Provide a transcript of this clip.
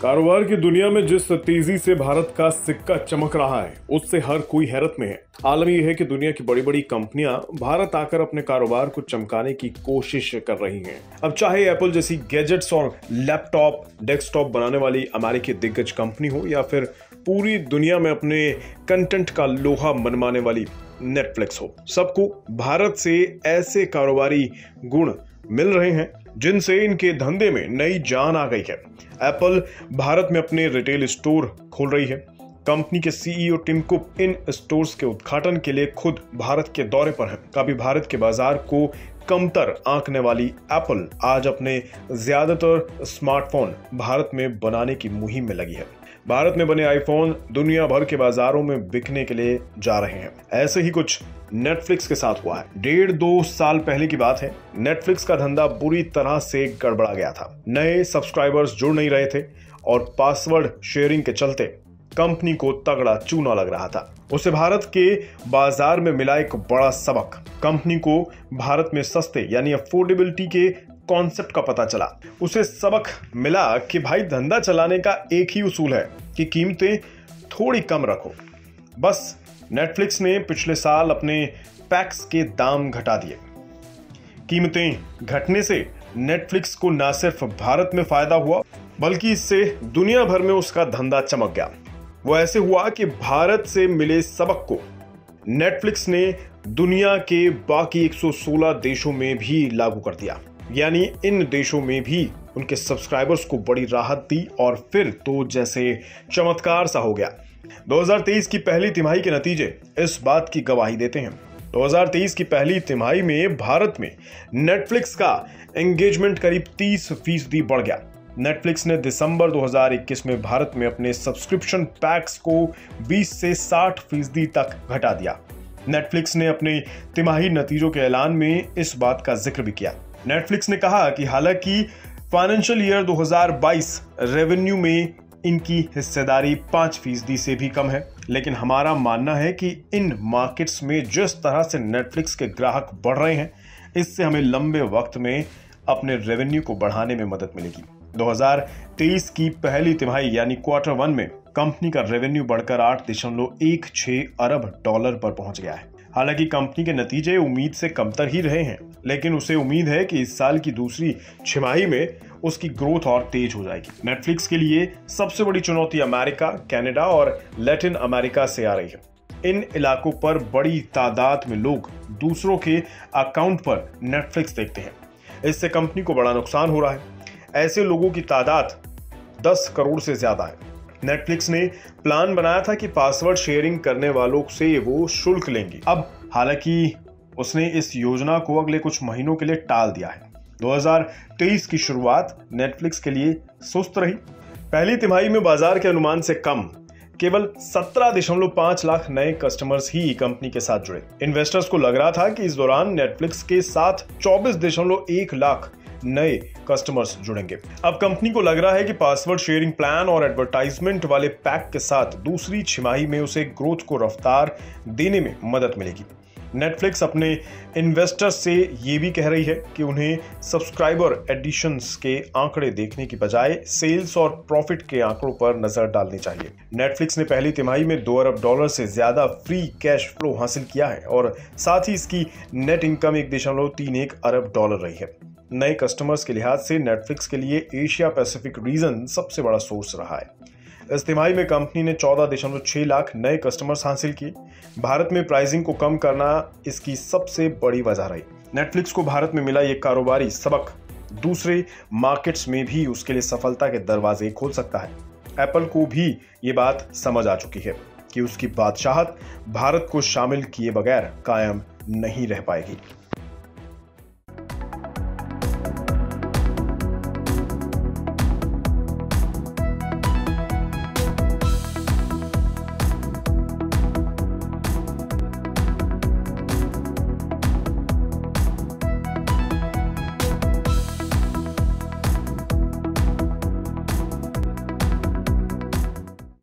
कारोबार की दुनिया में जिस तेजी से भारत का सिक्का चमक रहा है उससे हर कोई हैरत में है। आलम यह है कि दुनिया की बड़ी बड़ी कंपनियां भारत आकर अपने कारोबार को चमकाने की कोशिश कर रही हैं। अब चाहे एप्पल जैसी गैजेट्स और लैपटॉप डेस्कटॉप बनाने वाली अमेरिकी दिग्गज कंपनी हो या फिर पूरी दुनिया में अपने कंटेंट का लोहा मनवाने वाली नेटफ्लिक्स हो, सबको भारत से ऐसे कारोबारी गुण मिल रहे हैं जिनसे इनके धंधे में नई जान आ गई है। एप्पल भारत में अपने रिटेल स्टोर खोल रही है। कंपनी के सीईओ टिम कुक इन स्टोर्स के उद्घाटन के लिए खुद भारत के दौरे पर हैं। कभी भारत के बाजार को कमतर आंकने वाली एप्पल आज अपने ज्यादातर स्मार्टफोन भारत में बनाने की मुहिम में लगी है। भारत में बने आईफोन दुनिया भर के बाजारों में बिकने के लिए जा रहे हैं। ऐसे ही कुछ नेटफ्लिक्स के साथ हुआ है। 1.5-2 साल पहले की बात है। नेटफ्लिक्स का धंधा बुरी तरह से गड़बड़ा गया था। नए सब्सक्राइबर्स जुड़ नहीं रहे थे और पासवर्ड शेयरिंग के चलते कंपनी को तगड़ा चूना लग रहा था। उसे भारत के बाजार में मिला एक बड़ा सबक। कंपनी को भारत में सस्ते यानी अफोर्डेबिलिटी के कॉन्सेप्ट का पता चला। उसे सबक मिला कि भाई धंधा चलाने का एक ही उसूल है कि कीमतें थोड़ी कम रखो। बस नेटफ्लिक्स ने पिछले साल अपने पैक्स के दाम घटा दिए। कीमतें घटने से नेटफ्लिक्स को न सिर्फ भारत में फायदा हुआ बल्कि इससे दुनिया भर में उसका धंधा चमक गया। वो ऐसे हुआ कि भारत से मिले सबक को नेटफ्लिक्स ने दुनिया के बाकी 116 देशों में भी लागू कर दिया। यानी इन देशों में भी उनके सब्सक्राइबर्स को बड़ी राहत दी और फिर तो जैसे चमत्कार सा हो गया। 2023 की पहली तिमाही के नतीजे इस बात की गवाही देते हैं। 2023 की पहली तिमाही में भारत में नेटफ्लिक्स का एंगेजमेंट करीब 30% बढ़ गया। नेटफ्लिक्स ने दिसंबर 2021 में भारत में अपने सब्सक्रिप्शन पैक्स को 20 से 60% तक घटा दिया। नेटफ्लिक्स ने अपने तिमाही नतीजों के ऐलान में इस बात का जिक्र भी किया। नेटफ्लिक्स ने कहा कि हालांकि फाइनेंशियल ईयर 2022 रेवेन्यू में इनकी हिस्सेदारी 5% से भी कम है, लेकिन हमारा मानना है कि इन मार्केट्स में जिस तरह से नेटफ्लिक्स के ग्राहक बढ़ रहे हैं, इससे हमें लंबे वक्त में अपने रेवेन्यू को बढ़ाने में मदद मिलेगी। 2023 की पहली तिमाही यानी Q1 में कंपनी का रेवेन्यू बढ़कर $8.16 अरब पर पहुंच गया है। हालांकि कंपनी के नतीजे उम्मीद से कमतर ही रहे हैं, लेकिन उसे उम्मीद है कि इस साल की दूसरी छमाही में उसकी ग्रोथ और तेज हो जाएगी। नेटफ्लिक्स के लिए सबसे बड़ी चुनौती अमेरिका, कनाडा और लैटिन अमेरिका से आ रही है। इन इलाकों पर बड़ी तादाद में लोग दूसरों के अकाउंट पर नेटफ्लिक्स देखते हैं। इससे कंपनी को बड़ा नुकसान हो रहा है। ऐसे लोगों की तादाद 10 करोड़ से ज्यादा है। नेटफ्लिक्स ने प्लान बनाया था कि पासवर्ड शेयरिंग करने वालों से वो शुल्क लेंगी। अब हालांकि उसने इस योजना को अगले कुछ महीनों के लिए टाल दिया है। 2023 की शुरुआत नेटफ्लिक्स के लिए सुस्त रही। पहली तिमाही में बाजार के अनुमान से कम केवल 17.5 लाख नए कस्टमर्स ही कंपनी के साथ जुड़े। इन्वेस्टर्स को लग रहा था कि इस दौरान नेटफ्लिक्स के साथ 24.1 लाख नए कस्टमर्स जुड़ेंगे। अब कंपनी को लग रहा है कि पासवर्ड शेयरिंग प्लान और एडवर्टाइजमेंट वाले पैक के साथ दूसरी छमाही में उसे ग्रोथ को रफ्तार देने में मदद मिलेगी। नेटफ्लिक्स अपने इन्वेस्टर्स से ये भी कह रही है कि उन्हें सब्सक्राइबर एडिशंस के आंकड़े देखने की बजाय सेल्स और प्रॉफिट के आंकड़ों पर नजर डालनी चाहिए। नेटफ्लिक्स ने पहली तिमाही में $2 अरब से ज्यादा फ्री कैश फ्लो हासिल किया है और साथ ही इसकी नेट इनकम $1.31 अरब रही है। नए कस्टमर्स के लिहाज से नेटफ्लिक्स के लिए एशिया पैसिफिक रीजन सबसे बड़ा सोर्स रहा है। इस तिमाही में कंपनी ने 14.6 लाख नए कस्टमर्स हासिल किए। भारत में प्राइसिंग को कम करना इसकी सबसे बड़ी वजह रही। नेटफ्लिक्स को भारत में मिला ये कारोबारी सबक दूसरे मार्केट्स में भी उसके लिए सफलता के दरवाजे खोल सकता है। एप्पल को भी ये बात समझ आ चुकी है कि उसकी बादशाहत भारत को शामिल किए बगैर कायम नहीं रह पाएगी।